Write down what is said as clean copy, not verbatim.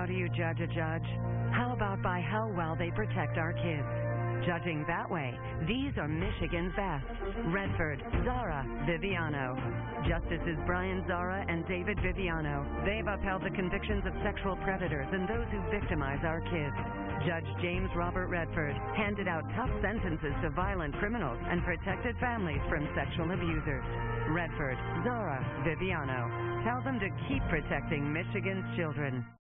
How do you judge a judge? How about by how well they protect our kids? Judging that way, these are Michigan's best. Redford, Zara, Viviano. Justices Brian Zara and David Viviano. They've upheld the convictions of sexual predators and those who victimize our kids. Judge James Robert Redford handed out tough sentences to violent criminals and protected families from sexual abusers. Redford, Zara, Viviano. Tell them to keep protecting Michigan's children.